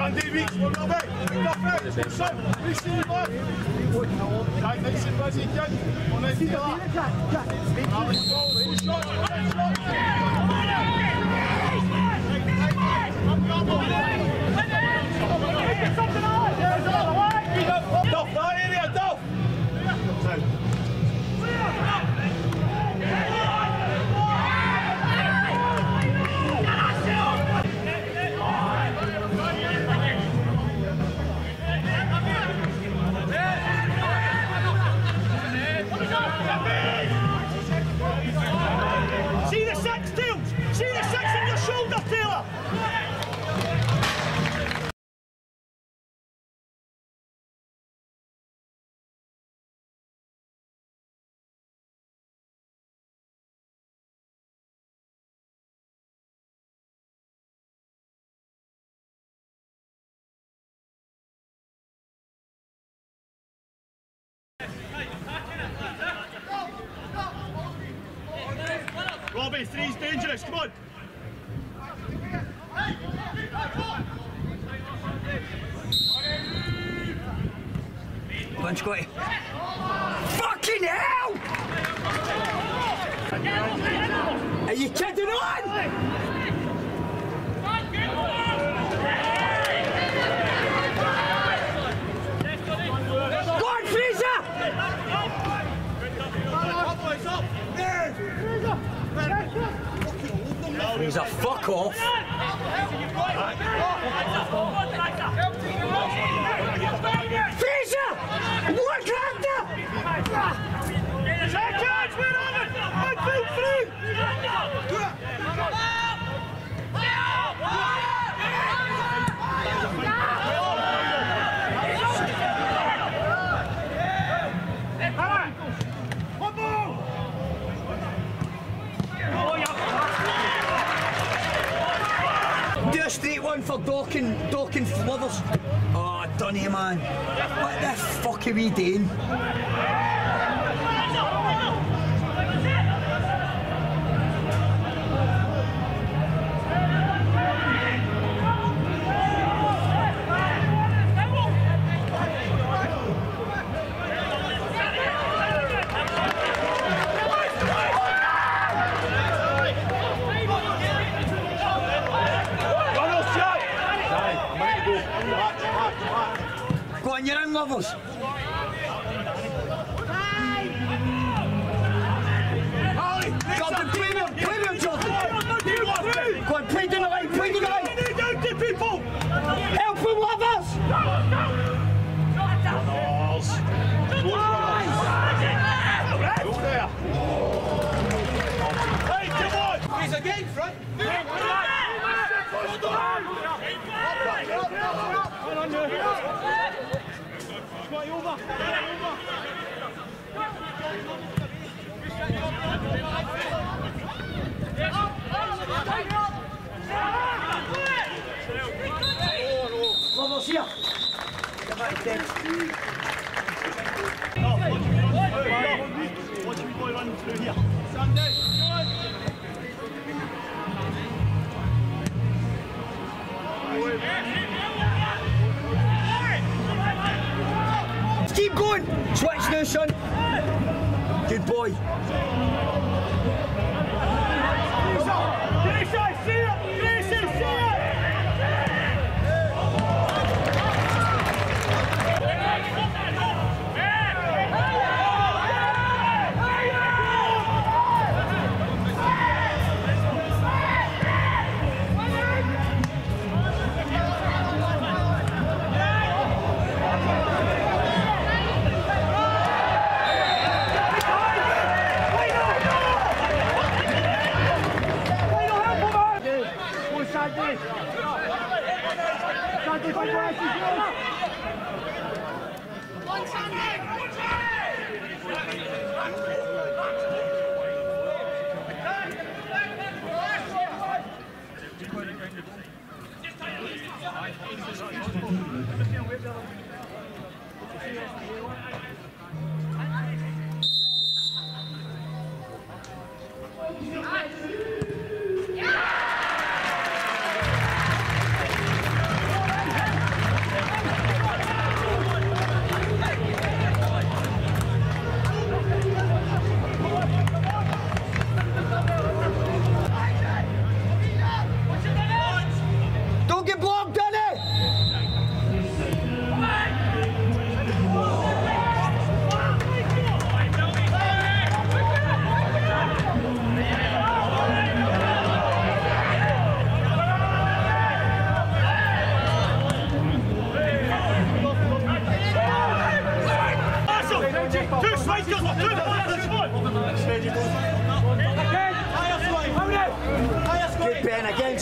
Andy, vite, regardez, parfait, seul, ici, bref. Kijk, niks in pas in, kijk, on est hier. Dolf, daar in hier, Dolf. See the six, Tails! See the six in your shoulder, Taylor! Robbie, three's dangerous, come on! Go on, Scotty. Fucking hell! Are you kidding on? Go on, Fraser! Fraser, fuck off! Fraser! Look at that! Seconds, we're on it! 1, 2, 3! Do a straight one for Dorkin Flithers. Oh, Dunny, man. What the fuck are we doing? Go on, you're in, lovers. Jordan, play with him, Jordan. Go on, play down the line, play down the line. People! Help him, lovers. Go there. Hey, come on! He's again, front. Lovers here. Come back, Dave. Watch me boy run through here. Sunday, Keep going. Switch now, son. Good boy.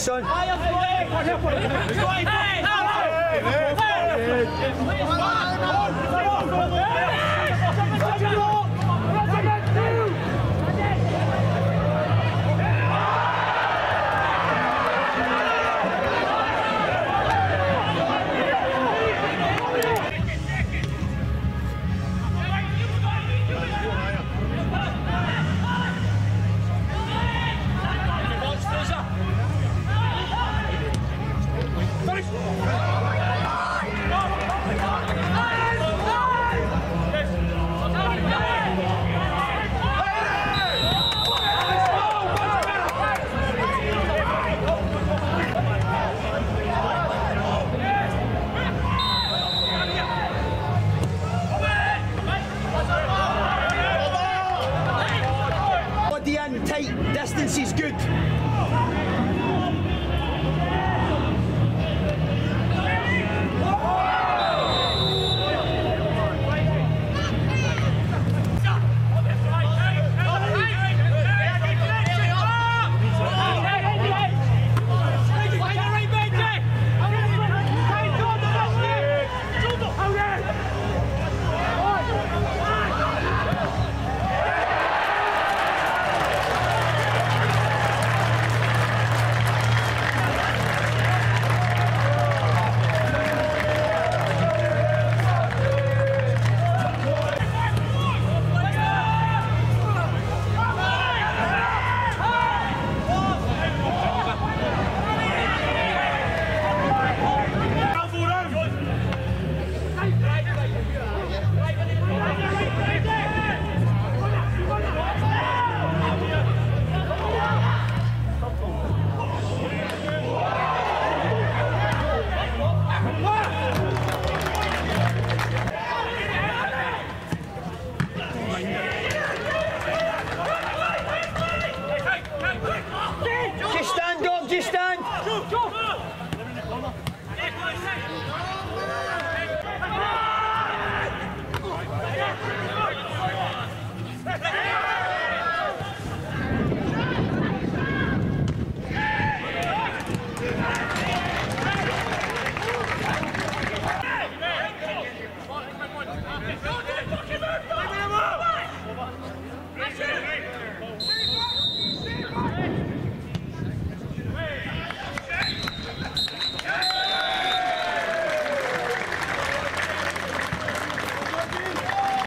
son. Body in, tight, distance is good. Just stand, Dom, just stand.